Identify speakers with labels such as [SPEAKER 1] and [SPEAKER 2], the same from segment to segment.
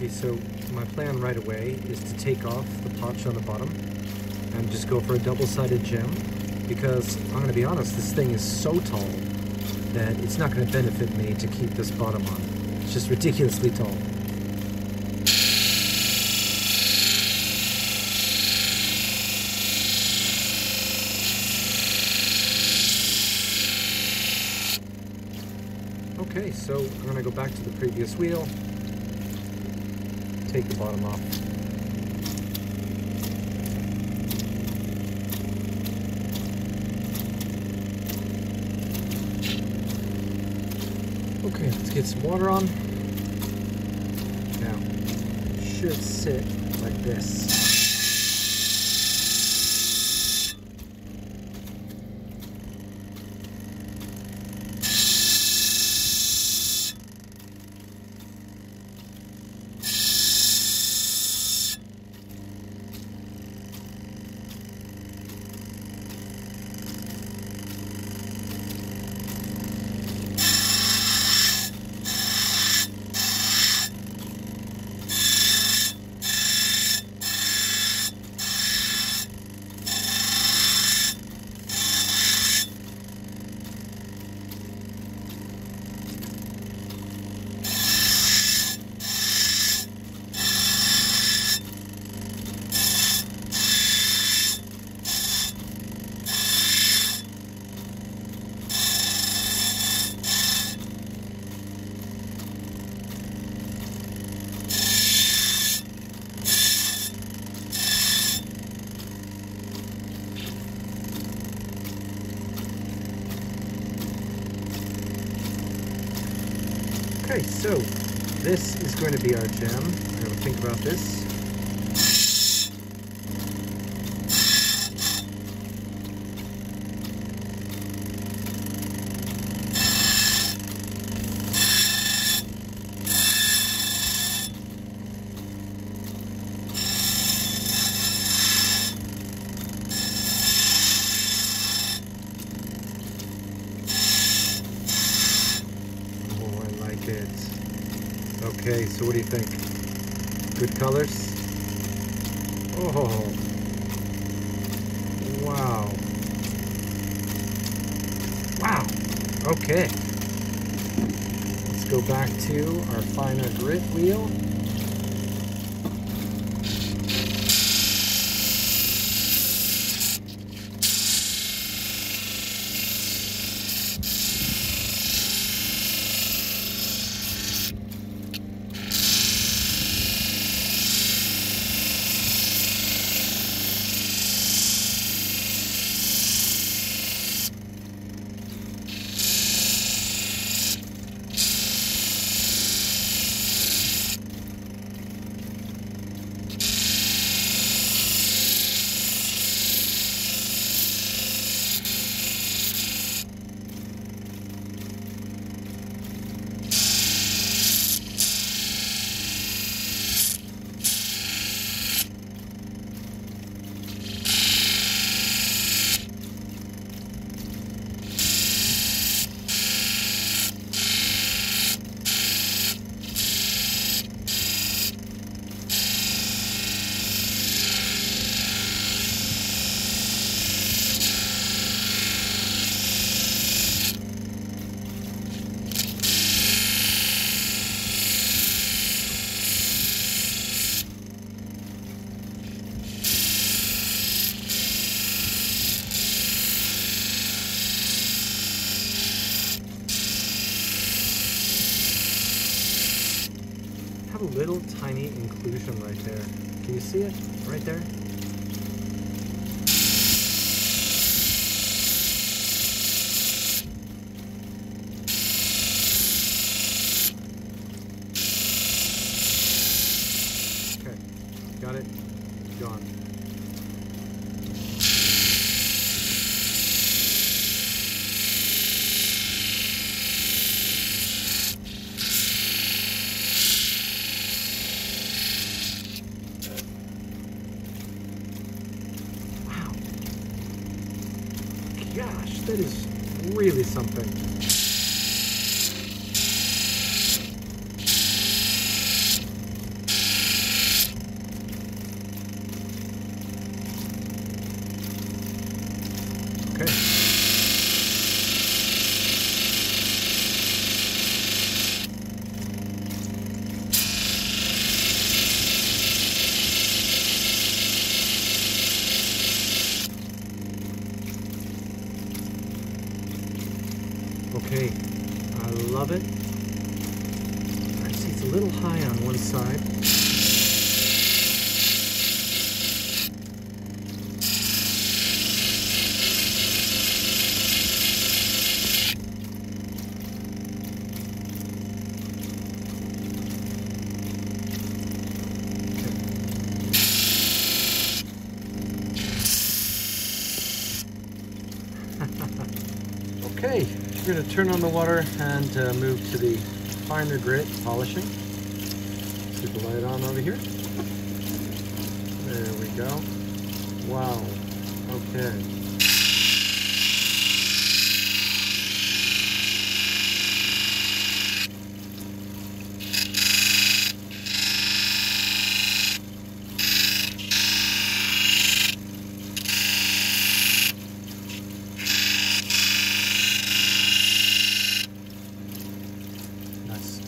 [SPEAKER 1] Okay, so my plan right away is to take off the potch on the bottom and just go for a double-sided gem, because I'm going to be honest, this thing is so tall that it's not going to benefit me to keep this bottom on. It's just ridiculously tall. Okay, so I'm going to go back to the previous wheel, take the bottom off. Okay, let's get some water on. Now, it should sit like this. Okay, so this is going to be our gem. I'm going to think about this. Okay, so what do you think? Good colors? Oh, wow. Wow, okay. Let's go back to our finer grit wheel. Have a little tiny inclusion right there. Can you see it? Right there? Okay, got it? Gone. Gosh, that is really something. Okay, I love it. I see it's a little high on one side. Okay, we're going to turn on the water and move to the finer grit polishing. Keep the light on over here. There we go. Wow. Okay. Nice.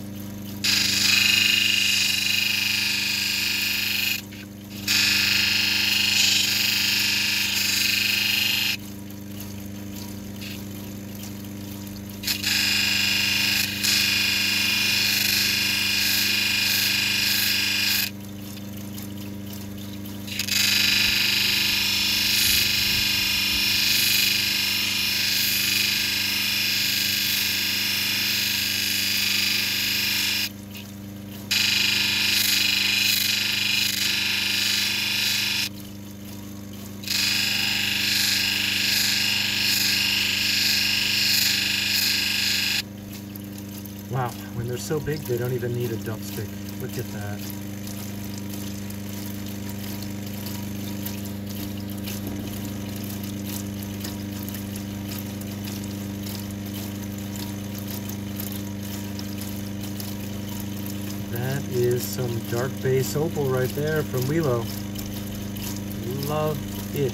[SPEAKER 1] Wow, when they're so big, they don't even need a dump stick. Look at that. That is some dark base opal right there from Welo. Love it.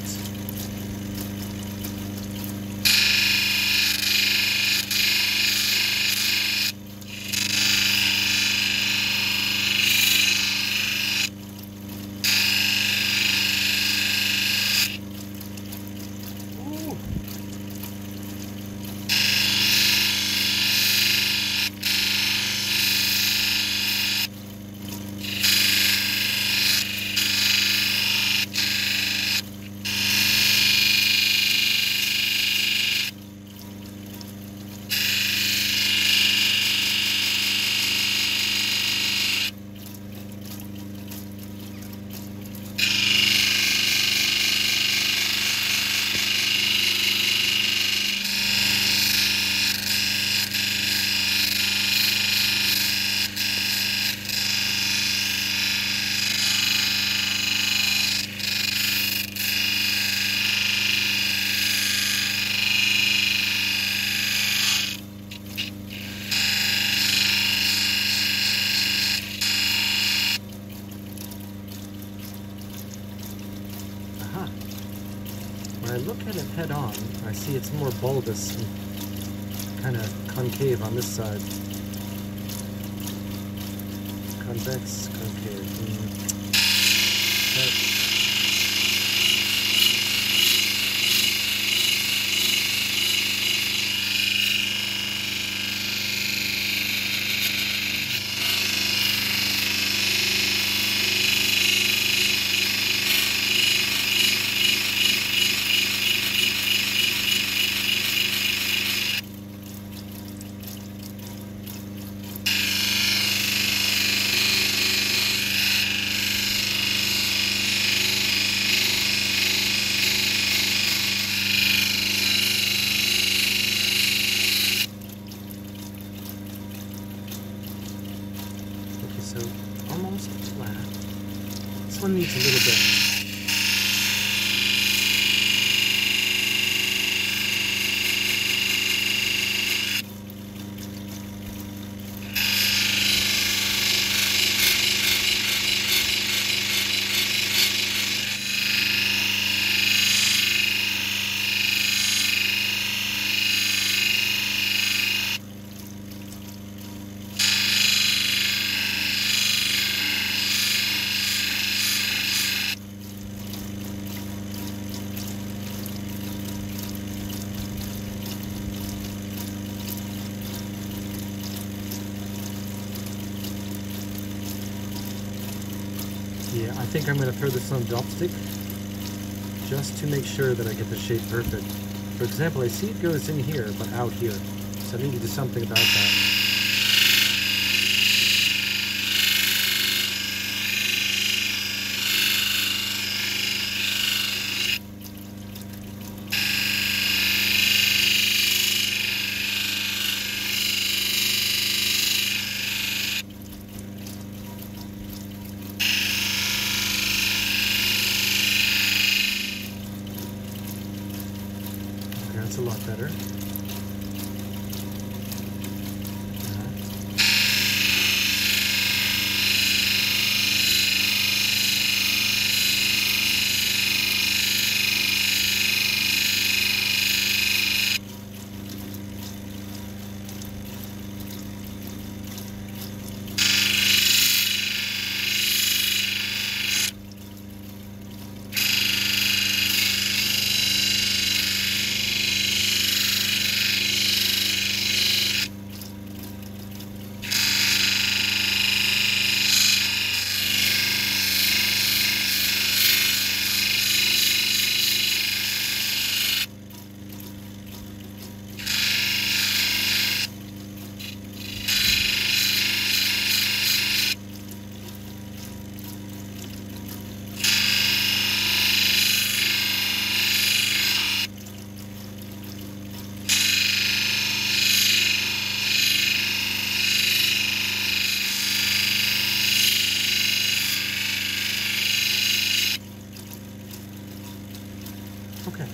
[SPEAKER 1] When I look at it head on, I see it's more bulbous and kind of concave on this side. Convex, concave. So almost flat. This one needs a little bit. Yeah, I think I'm going to throw this on Dopstick just to make sure that I get the shape perfect. For example, I see it goes in here, but out here. So I need to do something about that. That's a lot better. Okay.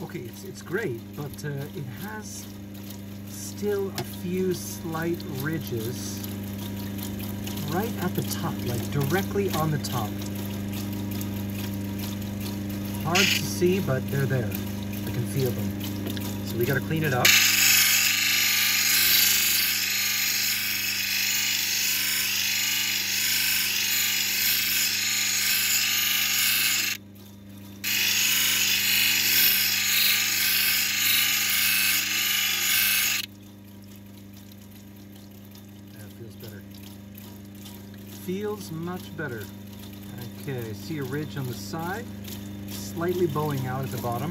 [SPEAKER 1] Okay, it's great, but it has still a few slight ridges right at the top, like directly on the top. Hard to see, but they're there. I can feel them. So we gotta clean it up. Feels better. Feels much better. Okay, see a ridge on the side, slightly bowing out at the bottom.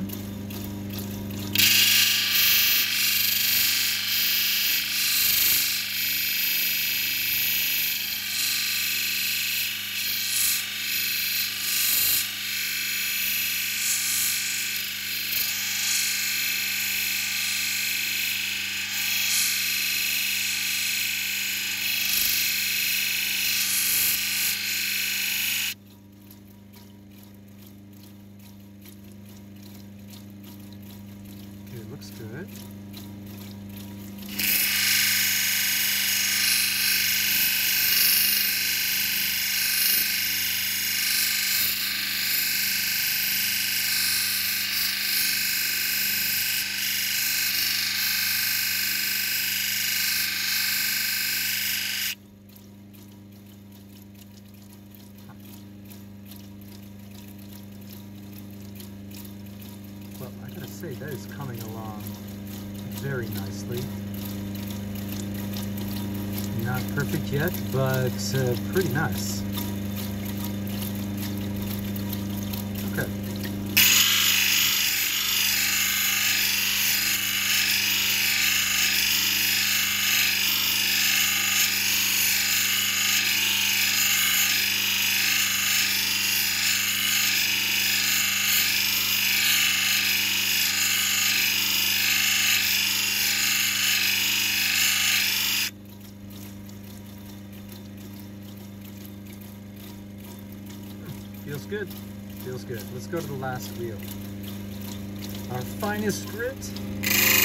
[SPEAKER 1] It looks good. Well, I gotta say, that is coming along very nicely. Not perfect yet, but pretty nice. Okay. Feels good. Feels good. Let's go to the last wheel. Our finest grit.